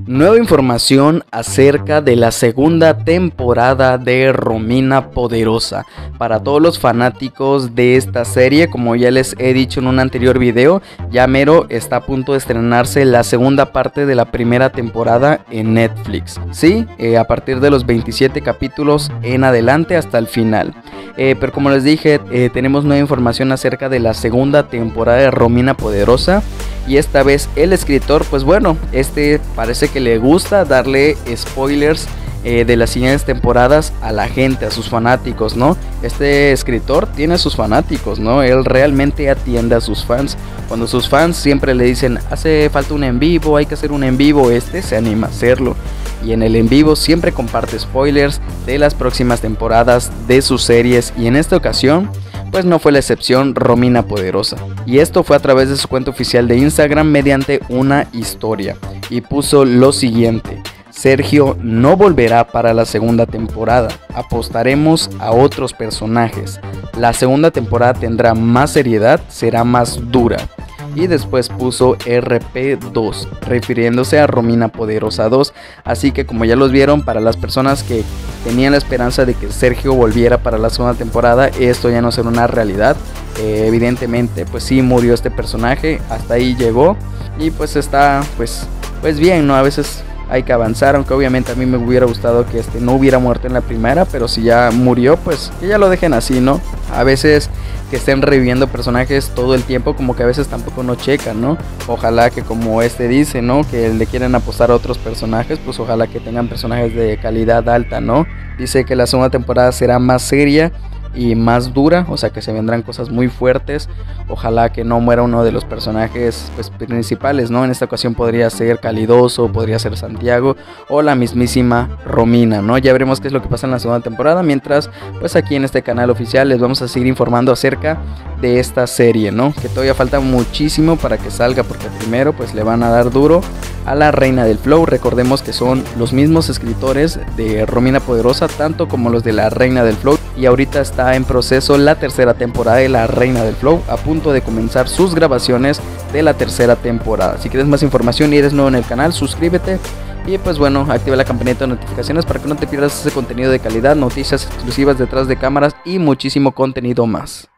Nueva información acerca de la segunda temporada de Romina Poderosa. Para todos los fanáticos de esta serie, como ya les he dicho en un anterior video, ya mero está a punto de estrenarse la segunda parte de la primera temporada en Netflix. Sí, a partir de los 27 capítulos en adelante hasta el final. Pero como les dije, tenemos nueva información acerca de la segunda temporada de Romina Poderosa. Y esta vez el escritor, pues bueno, parece que le gusta darle spoilers de las siguientes temporadas a la gente, a sus fanáticos, ¿no? Este escritor tiene a sus fanáticos, ¿no? Él realmente atiende a sus fans. Cuando sus fans siempre le dicen, hace falta un en vivo, hay que hacer un en vivo, se anima a hacerlo. Y en el en vivo siempre comparte spoilers de las próximas temporadas de sus series. Y en esta ocasión, pues no fue la excepción Romina Poderosa. Y esto fue a través de su cuenta oficial de Instagram mediante una historia. Y puso lo siguiente: Sergio no volverá para la segunda temporada, apostaremos a otros personajes. La segunda temporada tendrá más seriedad, será más dura. Y después puso RP2, refiriéndose a Romina Poderosa 2. Así que como ya los vieron, para las personas que tenían la esperanza de que Sergio volviera para la segunda temporada, esto ya no será una realidad. Evidentemente, pues sí murió este personaje, hasta ahí llegó. Y pues está, pues bien, ¿no? A veces hay que avanzar, aunque obviamente a mí me hubiera gustado que no hubiera muerto en la primera, pero si ya murió, pues que ya lo dejen así, ¿no? A veces que estén reviviendo personajes todo el tiempo, como que a veces tampoco no checan, ¿no? Ojalá que, como dice, ¿no? Que le quieren apostar a otros personajes, pues ojalá que tengan personajes de calidad alta, ¿no? Dice que la segunda temporada será más seria y más dura, o sea que se vendrán cosas muy fuertes. Ojalá que no muera uno de los personajes pues principales, ¿no? En esta ocasión podría ser Calidoso, podría ser Santiago o la mismísima Romina, ¿no? Ya veremos qué es lo que pasa en la segunda temporada. Mientras, pues aquí en este canal oficial les vamos a seguir informando acerca de esta serie, ¿no? Que todavía falta muchísimo para que salga, porque primero pues le van a dar duro a la Reina del Flow. Recordemos que son los mismos escritores de Romina Poderosa, tanto como los de la Reina del Flow. Y ahorita está en proceso la tercera temporada de la Reina del Flow, a punto de comenzar sus grabaciones de la tercera temporada. Si quieres más información y eres nuevo en el canal, suscríbete. Y pues bueno, activa la campanita de notificaciones para que no te pierdas ese contenido de calidad, noticias exclusivas detrás de cámaras y muchísimo contenido más.